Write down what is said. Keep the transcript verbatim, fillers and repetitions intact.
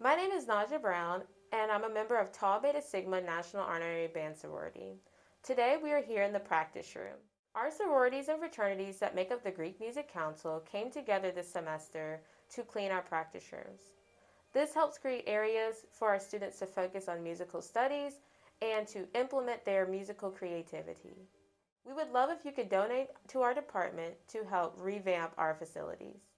My name is Nadja Brown, and I'm a member of Tau Beta Sigma National Honorary Band Sorority. Today we are here in the practice room. Our sororities and fraternities that make up the Greek Music Council came together this semester to clean our practice rooms. This helps create areas for our students to focus on musical studies and to implement their musical creativity. We would love if you could donate to our department to help revamp our facilities.